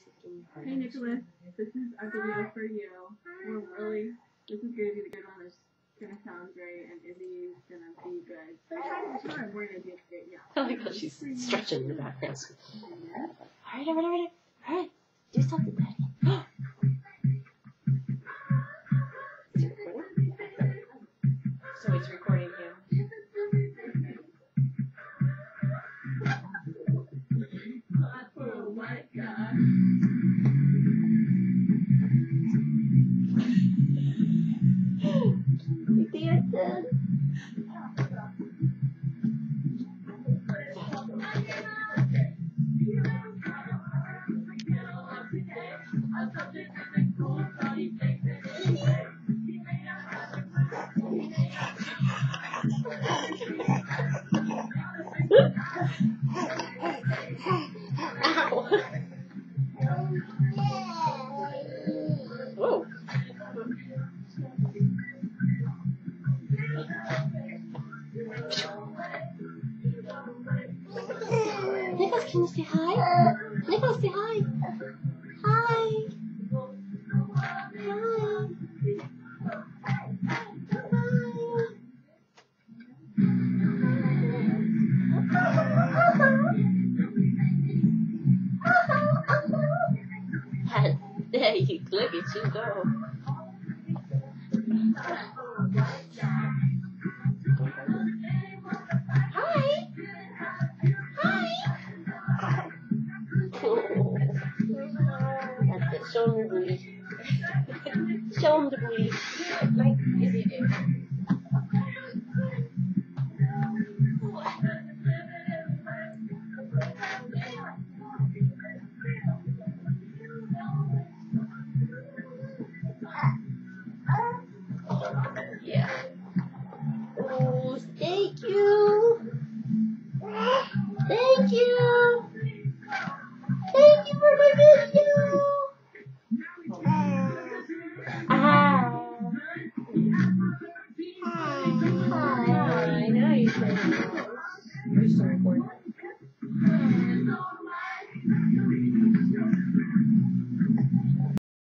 Hey Nicholas, this is a video for you. This is gonna be the good one. It's gonna sound great, and Izzy's gonna be good. We're gonna do great. Yeah. I like how she's stretching in the background. Alright, do something, Daddy. Is it recording? So it's recording him. Oh my God. You think I said? Ow! Whoa! Nicholas, can you say hi? Nicholas, say hi! Hi! Hi! There you look at you go. Hi! Hi! That's it. Show him your booty. Show him the booty.